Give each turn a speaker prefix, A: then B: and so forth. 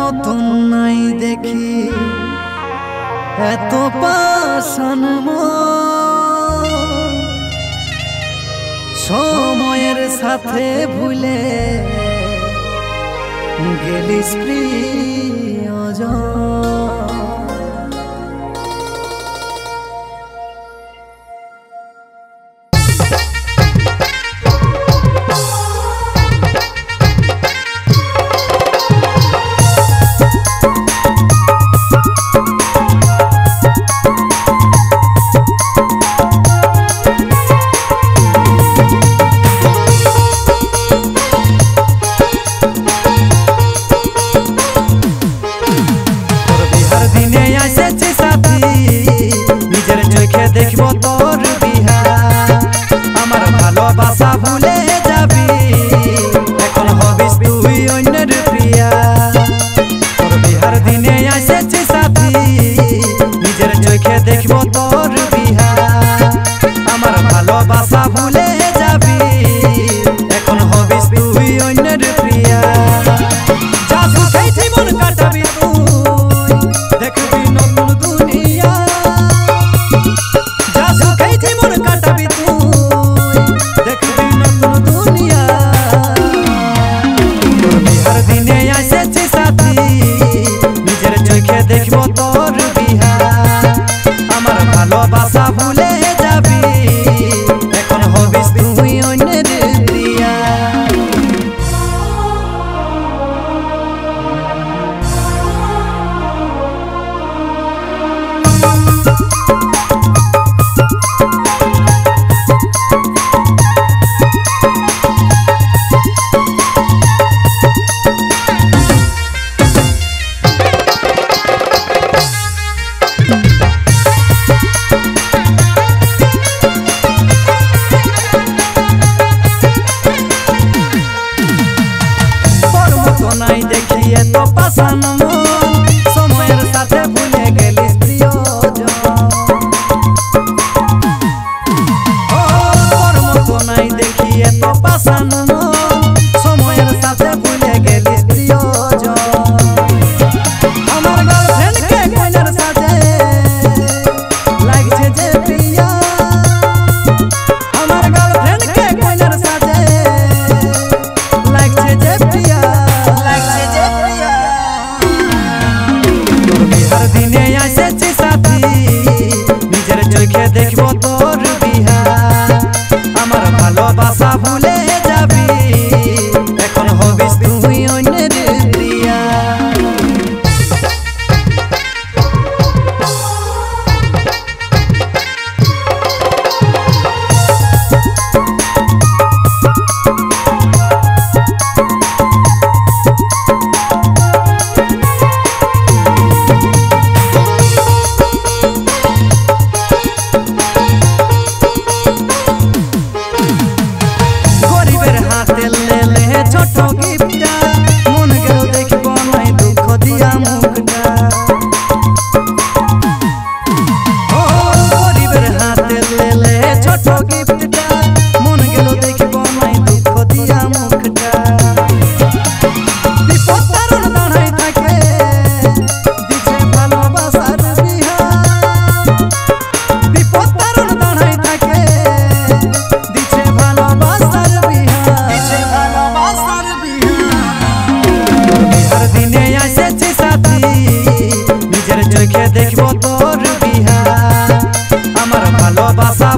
A: মতন নাই দেখি এত পাষাণ সময়ের সাথে ভুলে গেলিস প্রিয়জন। देखबो तोर बिहार आमार भालोबासा भूले जाबी एखन हबिस तुई अन्येर प्रिया तोर बिहार दिने आसेछि साथी निजेर चोखे देखबो तोर बिहार आमार भालोबासा भूले जाबी एखन हबिस तुई अन्येर प्रिया जा सुखै जीवन काटाबी तुई देखबी नतुन दुनिया জীবন কাটাবি তুই দেখবি নতুন দুনিয়া তোর বিহার দিনে আসেছি সাথী নিজের চোখে দেখবো তোর বিহার আমার ভালোবাসা ভুলে যাবি এখন হবিস তুই অন্যের প্রিয়া। নাই দেখিয়ে তো পাষাণ সময়ের সাথে ভুলে গেলিস প্রিয়জন তোর মতো নাই দেখিয়ে তো পাষাণ সময়ের সাথে ভুলে গেলিস প্রিয়জন আমার গার্লফ্রেন্ডকে কইনার সাথে লাগছে যে প্রিয়া আমার গার্লফ্রেন্ডকে কইনার সাথে লাগছে যে প্রিয়া দিনে আসেছি সাথী নিজের চোখে দেখবো তোর বিহার আমার ভালোবাসা ভুলে যাবি এখন হবিস তুই অন্যের প্রিয়া। ছোট গিফটটা মন গেল দেখব নাই দুঃখ দিয়া মুখটা ও গরিবের হাতে লেলে ছোট গিফটটা মন গেল দেখব নাই দুঃখ দিয়া মুখটা বিপদ তারণ দাঁড়ায় থাকে দিছে ভালোবাসার বিহার বিপদ তারণ দাঁড়ায় থাকে দিছে ভালোবাসার বিহার দিনে আসেছি সাথী নিজের চোখে দেখবো তোর বিহার আমার ভালোবাসা